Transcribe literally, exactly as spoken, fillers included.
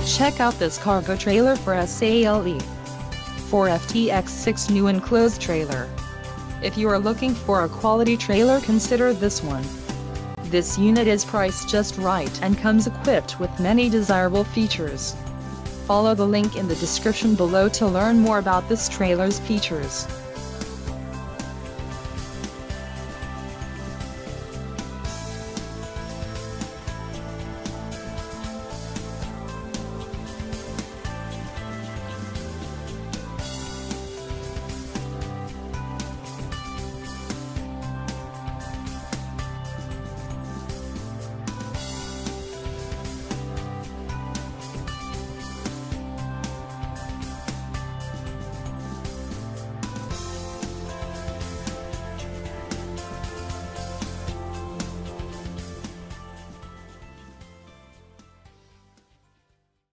Check out this cargo trailer for sale. Ford F T X six new enclosed trailer. If you are looking for a quality trailer, consider this one. This unit is priced just right and comes equipped with many desirable features. Follow the link in the description below to learn more about this trailer's features.